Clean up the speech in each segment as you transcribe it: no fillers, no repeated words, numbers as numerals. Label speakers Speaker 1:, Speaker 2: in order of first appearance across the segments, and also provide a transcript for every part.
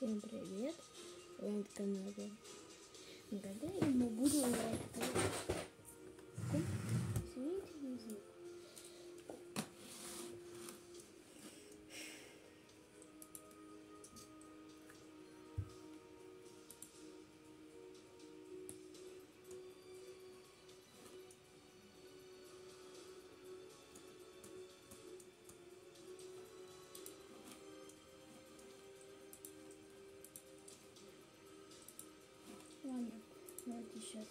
Speaker 1: Всем привет! Вы на канале Гадай, мы будем извините за звук. Ладно, давайте сейчас.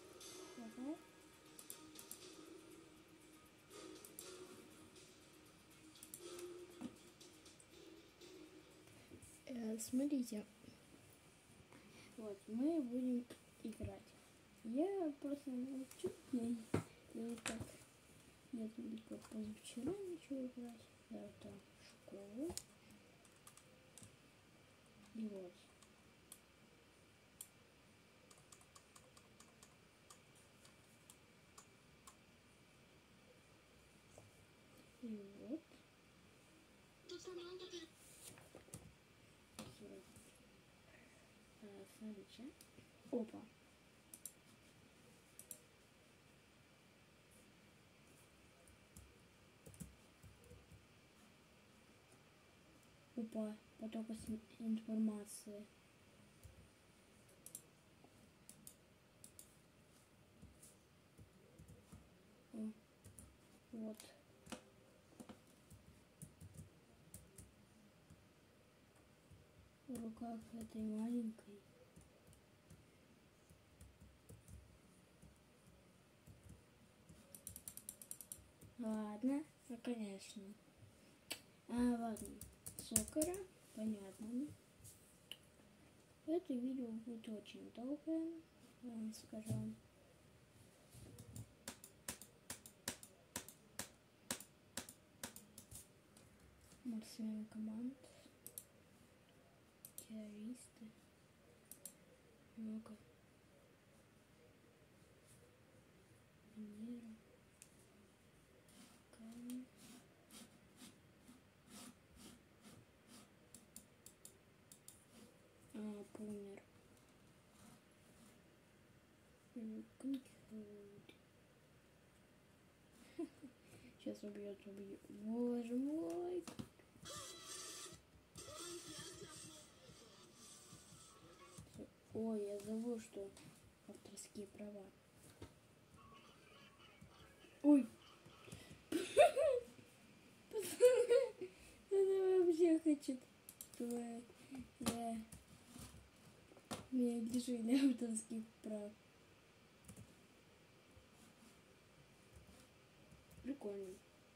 Speaker 1: Смотрите, вот мы будем играть. Я просто научу, я так, я только позавчера начал играть. Я там в школу. И вот. И вот. Смотрите. Опа. Опа. Поток информации. О, вот. В руках этой маленькой. Ладно, ну конечно. Ладно. Сокара, понятно. Это видео будет очень долгое, я вам скажу. Смена команд. Террористы. Много. Венера. Камень. Помер. Сейчас убьет. Боже мой. Ой, я забыл, что авторские права. Ой. Она вообще хочет, чтобы я меня лишили авторских прав. Прикольно.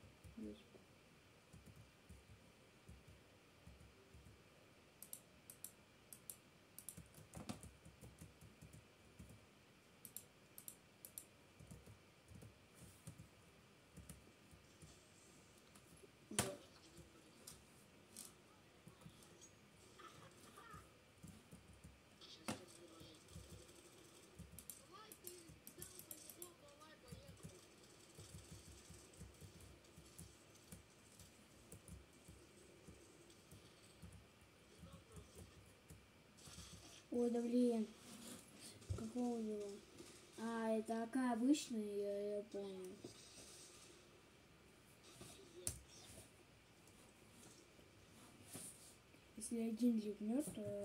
Speaker 1: Ой, да блин. Какого его? Это АК обычная, я понял. Если один ливнет, то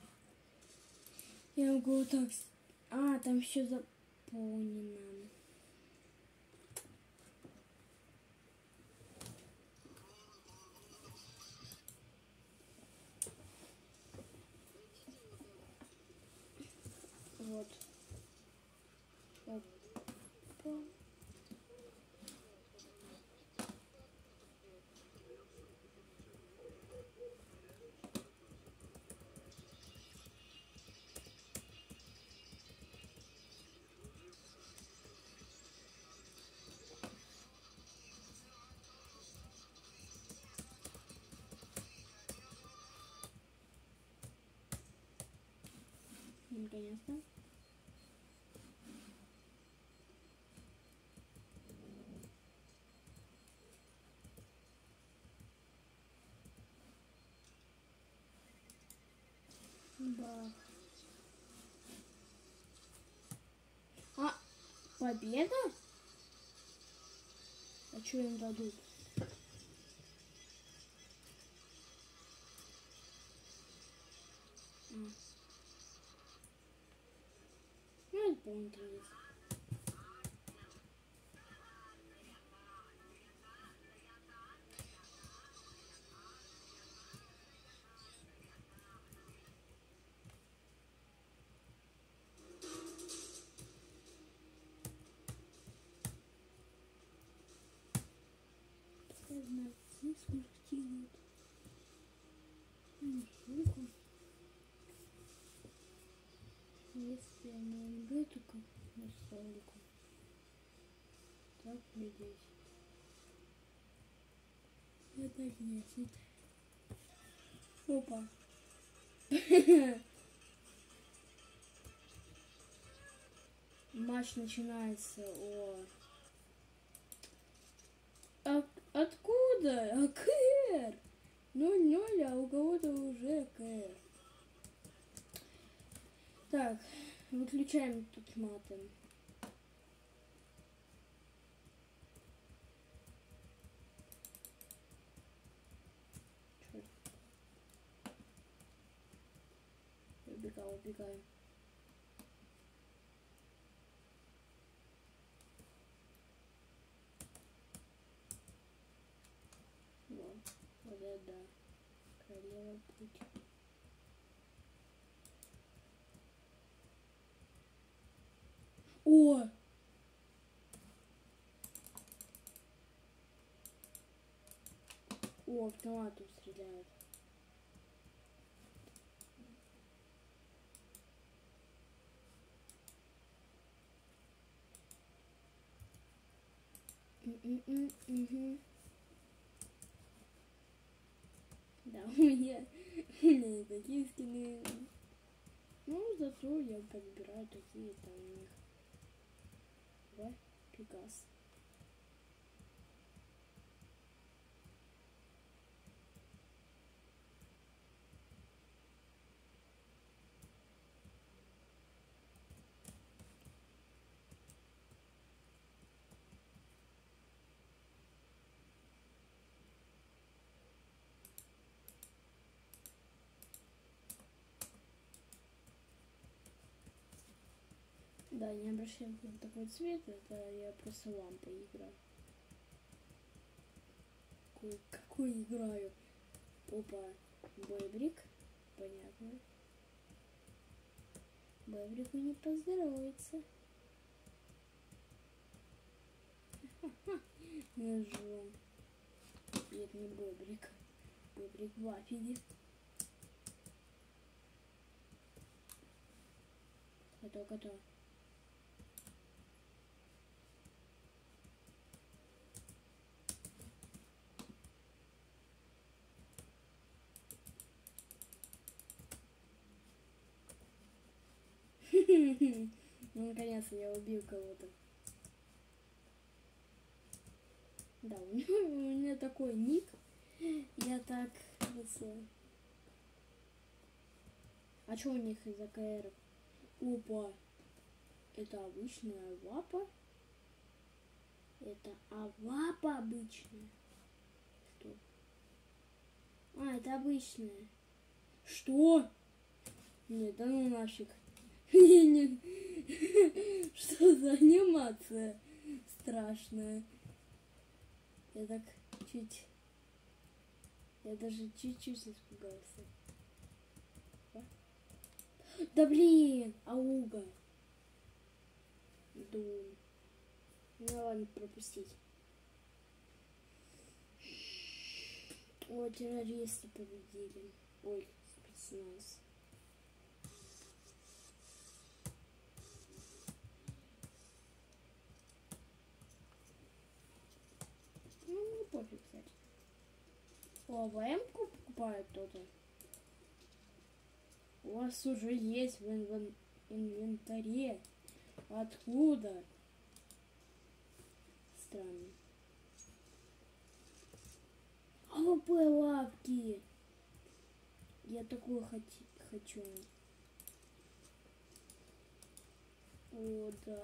Speaker 1: я могу вот так... там еще заполнено. Вот. Опа. Наконец-то. Бах. А, победа? А что им дадут? Ну, это по-моему. Здесь смертило. Сука. Если я не люблю, то как на столику. Так, здесь. Это 10. Опа. Матч начинается. О. Откуда? АКР. 0-0, а у кого-то уже АКР. Так, выключаем тут матом. Убегаю. Вот это да. Королева путь. О! О, автоматом стреляют. Угу. Да, у меня такие скины. Ну, зато я подбираю такие там у них. Да, Пегас. Да, не обращаем на такой цвет, это я просто лампой играю. Какой играю? Опа, Бойбрик, понятно. Бойбрику не поздоровится. Ножом. Нет, не Бойбрик. Бойбрик в афиге. Готово. Ну, наконец-то я убил кого-то. Да, у меня такой ник. Я так... А что у них из АКР? Опа. Это обычная вапа. Это авапа обычная. Что? А, это обычная. Что? Нет, да ну нафиг. Что за анимация страшная? Я так чуть... Я даже чуть-чуть испугался. Да блин! Ауга! Дум. Ну ладно, пропустить. О, террористы победили. Ой, спецназ. Ну, не пофиг, кстати. О, АВМ-ку покупают кто-то. У вас уже есть в инвентаре. Откуда? Странно. АВП лапки. Я такую хочу. О, да.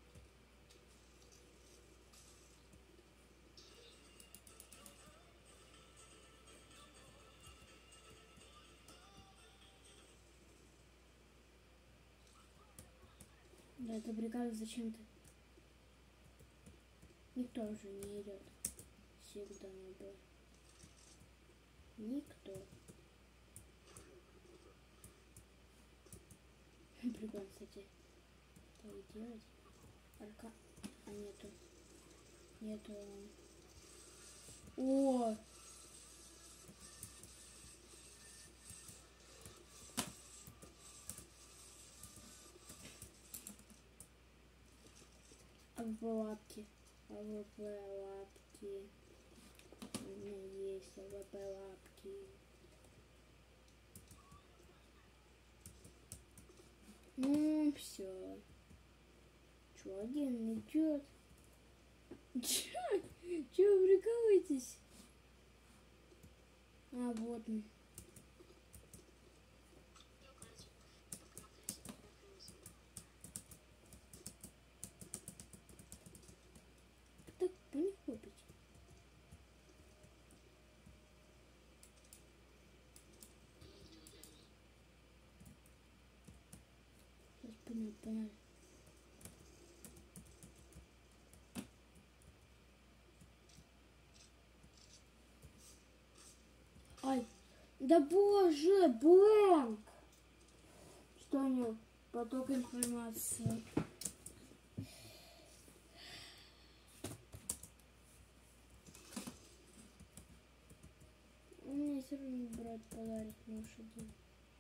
Speaker 1: Да, это бригада зачем-то. Никто уже не идет. Всегда на бой. Никто. Прикольно, кстати. Так делать. Арка. А нету. Нету. О! АВП лапки. АВП лапки. У меня есть АВП лапки. Ну, все. Чё, один идет? Чё вы прикалываетесь? А, вот он. Так, по них купить. Сейчас понял. Ай, да боже, бланк! Что у него? Поток информации. Мне все равно брат подарит лошади.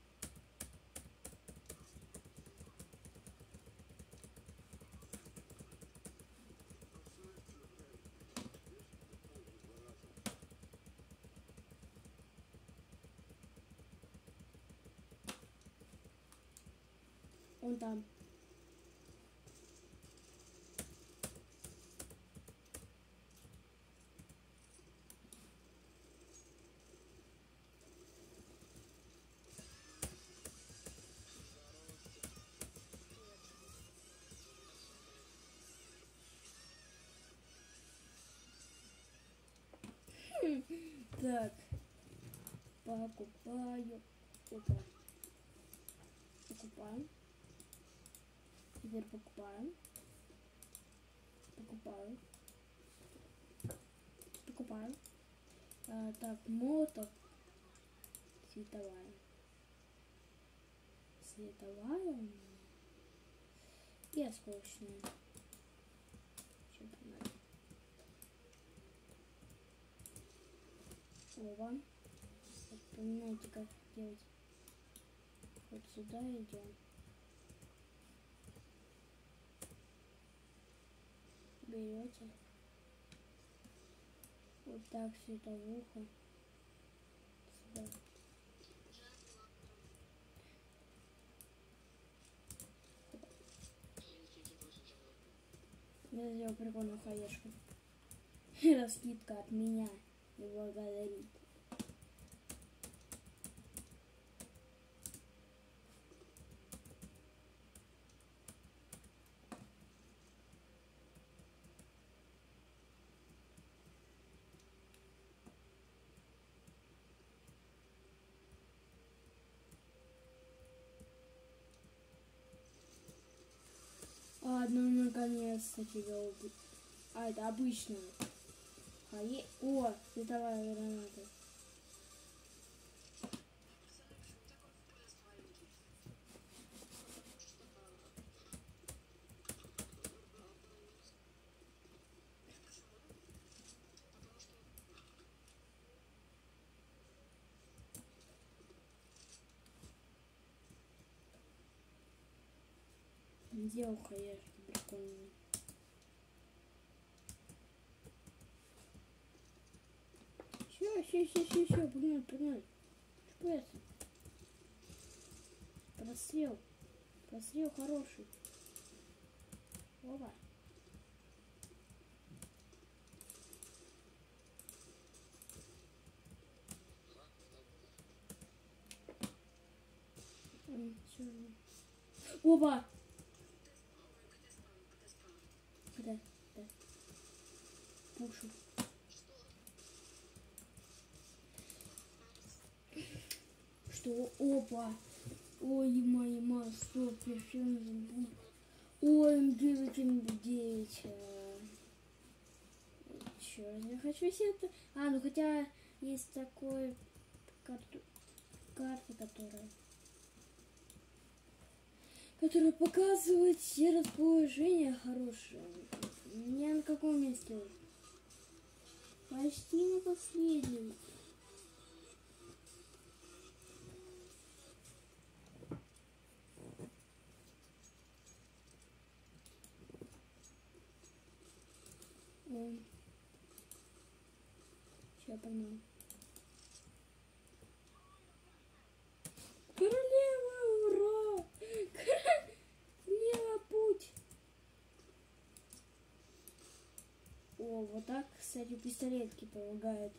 Speaker 1: Он там. Так. Покупаю. Опа. Покупаем. Теперь покупаем. Покупаем. Так, моток. Световая. И осколочная. Чем надо? Ова. Вот понимаете, как делать. Вот сюда идем. Берете. Вот так световуха. Сюда. Я сделал прикольную хаешку. Раскидка от меня. И благодарит. Ладно, наконец-то тебя убить. А, это обычная. О, световая граната. Сделал хаешки прикольные. Все, погнали. Что это? Прострел хороший. Опа. черный. Опа! Да. Пушу. Что? Опа! Ой, моя стоп, я все забыл. Ой, М9, М9. Черт, я хочу себе это. Ну хотя есть такой карта, которая показывает все расположения хорошие. Я на каком месте? Почти на последнем. Сейчас пойму. Королева, ура! Королева, путь! О, вот так, кстати, пистолетки помогают.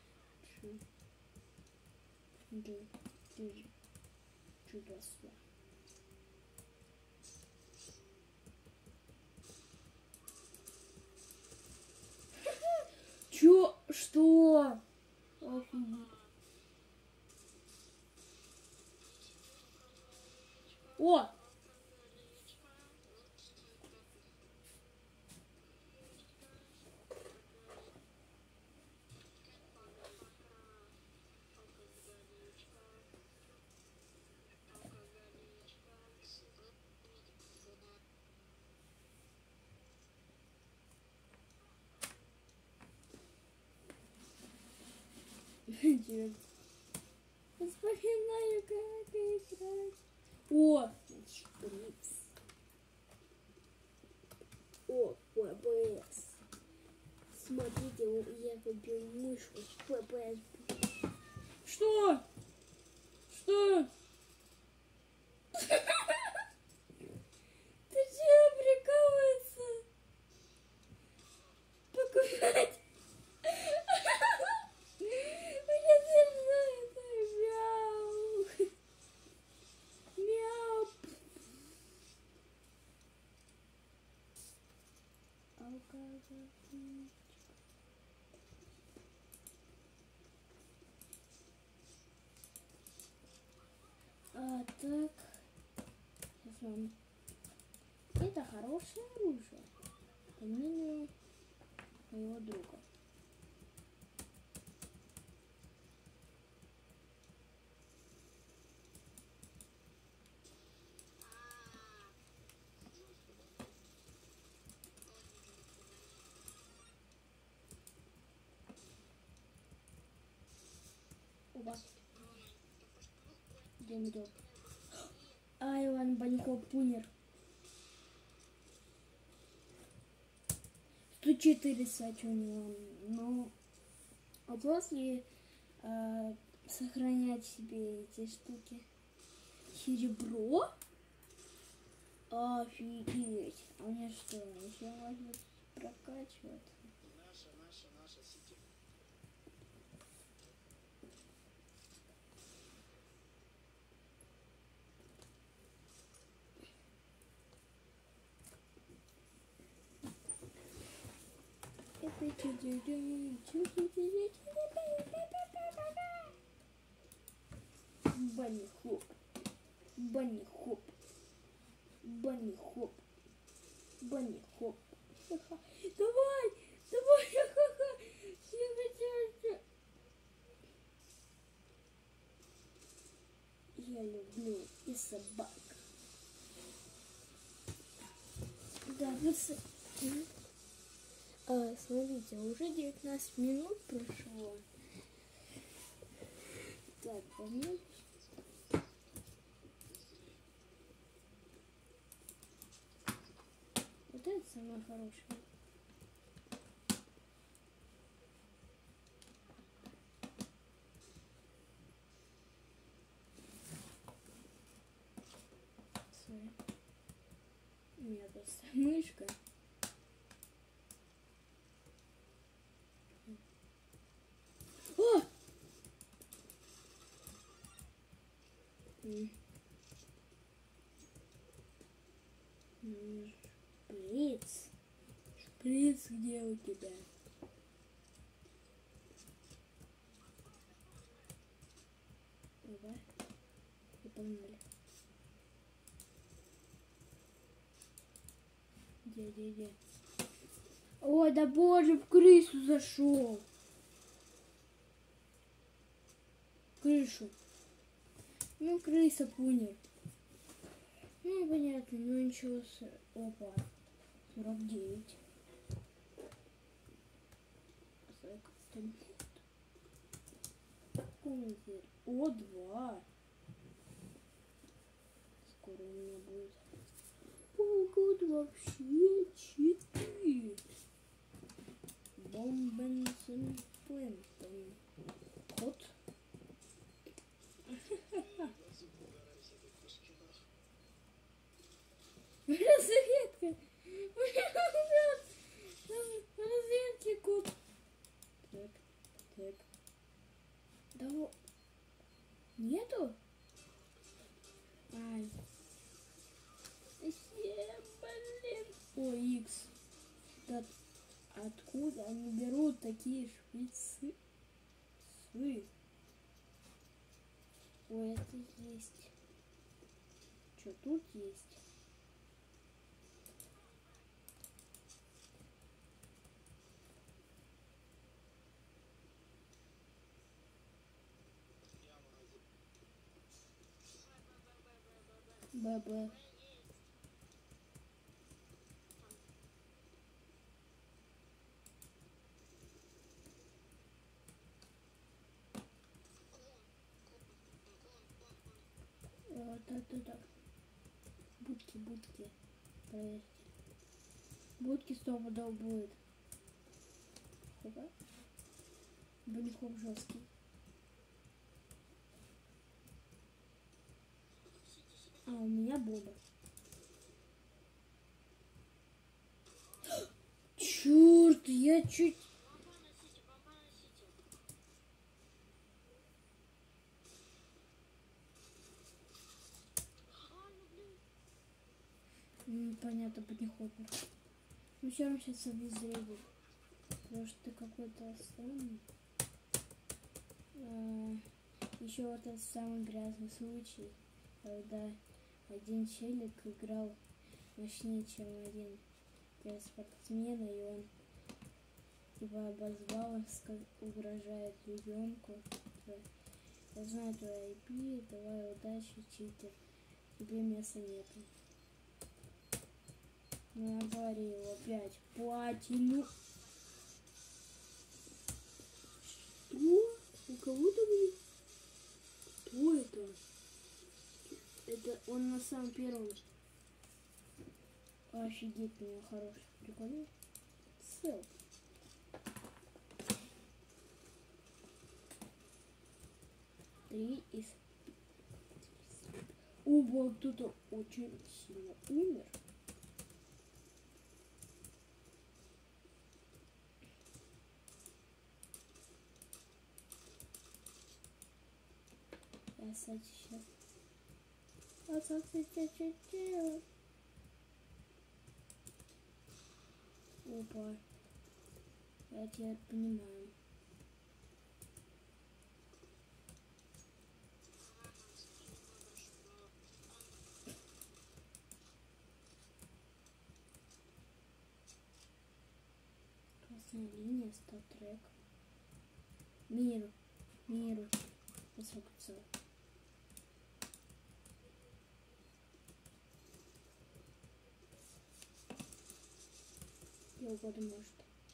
Speaker 1: Чудесно. Чё? Что? Офигеть. О! Вспоминаю, как играть. О! Шприц. О, ППС. Смотрите, я купил мышку с ППС. Что? Что? Ты че, прикалывается? Покупать? Меня держит. Мяу. Мяу. Так. Это хорошее оружие, по мнению моего друга. Опа. Идем. Иван Банько Пунер. 104 сачи у него. Ну, а после сохранять себе эти штуки. Серебро? Офигеть. А мне что, еще можно прокачивать?
Speaker 2: Наша сети.
Speaker 1: Банни хоп. Банни хоп. Банни хоп. Банни хоп. Давай! Давай! Ха-ха! Я люблю и собак. Да, вот смотрите, уже 19 минут прошло. Так, понятно. Вот это самое хорошее. У меня просто мышка. О! Шприц. Шприц где у тебя? Давай. И погнали. Где? Ой, да боже, в крысу зашел. Крышу. Ну, крыса понял. Ну, понятно, ну ничего. Опа. 49. О, 2. Скоро у меня будет. Погода вообще 4. Бомбенсен Плентон. Кот. Разведка. Разведки кот. Так. Да нету? Ай. Блин. О, Икс. Да откуда они берут такие шприцы? Ой, это есть. Что тут есть? ББ. Так. Будки. Проверьте. Будки 100 пудов будет. Хопа. Бунихоп жесткий. А, у меня Боба. Черт, я чуть... Понятно, Бунихопер. Ну все равно сейчас обезвредит. Потому что ты какой-то странный. Еще вот этот самый грязный случай, когда один челик играл мощнее, чем один спортсмена, и он типа обозвал их, угрожает ребенку. Я знаю твой IP, давай удачи, читер. Тебе места нету. Ну, говорил опять платину. Что? У кого-то будет? Кто это? Это он на самом первом. Офигеть, у него хороший. Прикольно. Сел. Три из... Оба, кто-то очень сильно умер. Я, кстати, сейчас... Опа. Я тебя понимаю. Красная линия, статрек. Миру. Высокоцел. Я угоду может.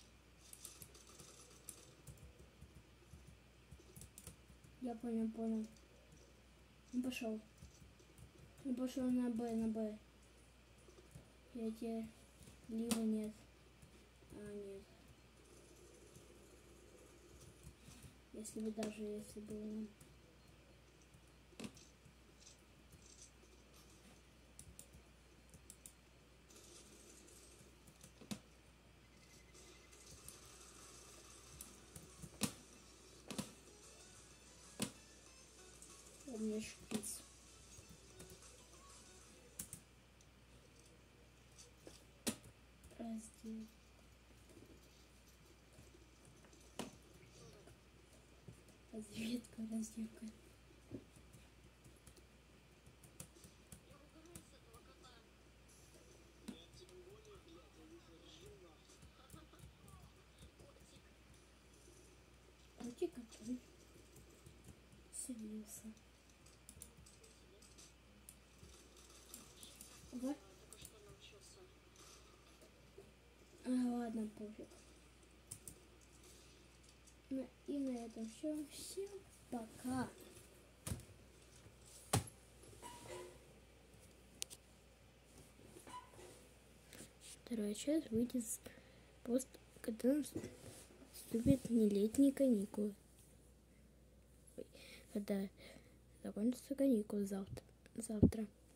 Speaker 1: Я понял. Он пошел. на Б. Я тебе... Либо нет. Нет. Если бы он... У меня шпиц. сделать. Разведка, разведка.
Speaker 3: Я угораю с этого кота.
Speaker 2: Я тем более, блядь, я не заржу нахуй.
Speaker 3: Котик.
Speaker 1: Котик какой слился. Вот.
Speaker 3: Только что научился.
Speaker 1: Ладно, пофиг. И на этом все. Всем пока. Вторая часть выйдет когда наступят нелетние каникулы. Когда закончатся каникулы завтра.